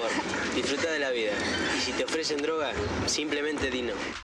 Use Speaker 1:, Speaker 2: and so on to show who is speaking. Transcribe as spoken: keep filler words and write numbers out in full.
Speaker 1: favor, disfruta de la vida. Y si te ofrecen droga, simplemente di no.